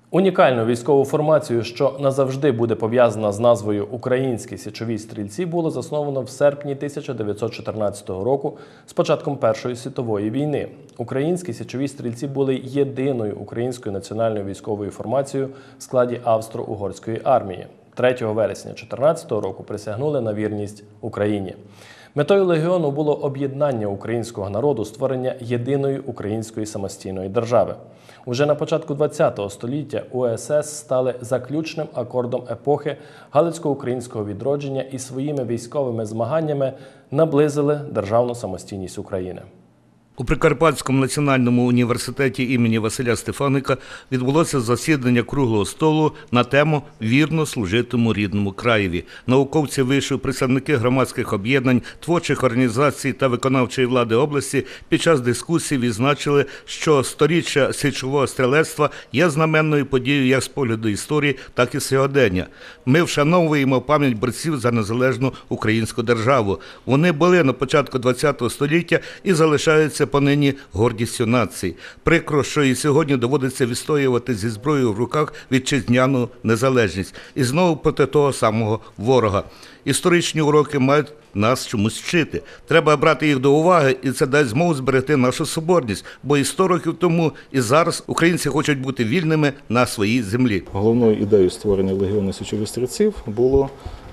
Унікальну військову формацію, що назавжди буде пов'язана з назвою «Українські січові стрільці», було засновано в серпні 1914 року з початком Першої світової війни. Українські січові стрільці були єдиною українською національною військовою формацією в складі Австро-Угорської армії. 3 вересня 2014 року присягнули на вірність Україні. Метою легіону було об'єднання українського народу, створення єдиної української самостійної держави. Уже на початку ХХ століття УСС стали заключним акордом епохи Галицько-українського відродження і своїми військовими змаганнями наблизили державну самостійність України. У Прикарпатському національному університеті імені Василя Стефаника відбулося засідання круглого столу на тему «Вірно служитиму рідному краєві». Науковці вишу, представники громадських об'єднань, творчих організацій та виконавчої влади області під час дискусії відзначили, що сторіччя січового стрілецтва є знаменною подією як з погляду історії, так і сьогодення. Ми вшановуємо пам'ять борців за незалежну українську державу. Вони були на початку ХХ століття і залишаються понині гордістю нації. Прикро, що і сьогодні доводиться відстоювати зі зброєю в руках вітчизняну незалежність. І знову проти того самого ворога. Історичні уроки мають нас чомусь вчити. Треба брати їх до уваги, і це дасть змогу зберегти нашу соборність. Бо і 100 років тому, і зараз українці хочуть бути вільними на своїй землі. Головною ідеєю створення легіону січових стрільців було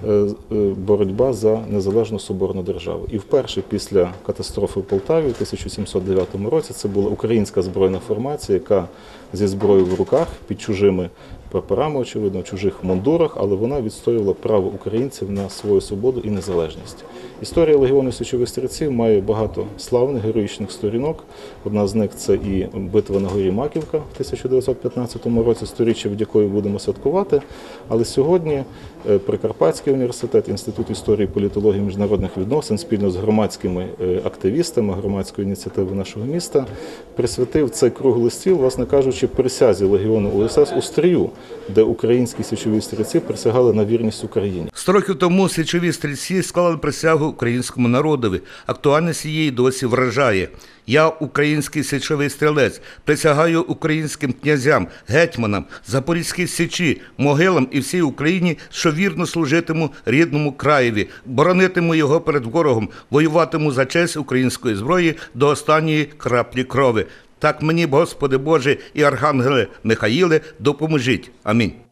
боротьба за незалежну соборну державу. І вперше після катастрофи в Полтаві у 1709 році це була українська збройна формація, яка зі зброєю в руках, під чужими прапорами, очевидно, в чужих мундурах, але вона відстоювала право українців на свою свободу і незалежність. Історія легіону січових стрільців має багато славних, героїчних сторінок. Одна з них – це і битва на горі Маківка в 1915 році, сторіччя, від якої будемо святкувати. Але сьогодні Прикарпатський університет, Інститут історії, політології і міжнародних відносин спільно з громадськими активістами, громадською ініціативою нашого міста присвятив цей круглий стіл, власне кажучи, присязі легіону УСС у Стрию, де українські січові стрільці присягали на вірність Україні. 100 років тому січові стрільці склали присягу українському народові. Актуальність її досі вражає. Я, український січовий стрілець, присягаю українським князям, гетьманам, Запорізькій Січі, могилам і всій Україні, що вірно служитиму рідному краєві, боронитиму його перед ворогом, воюватиму за честь української зброї до останньої краплі крови. Так мені, Господи Боже і архангеле Михаїле, допоможіть. Амінь.